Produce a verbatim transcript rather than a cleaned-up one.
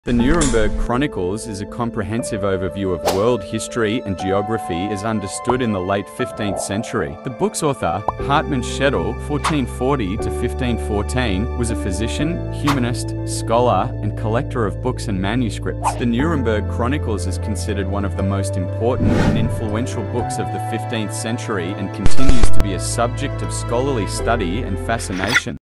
The Nuremberg Chronicles is a comprehensive overview of world history and geography as understood in the late fifteenth century. The book's author, Hartmann Schedel, fourteen forty to fifteen fourteen, was a physician, humanist, scholar, and collector of books and manuscripts. The Nuremberg Chronicles is considered one of the most important and influential books of the fifteenth century and continues to be a subject of scholarly study and fascination.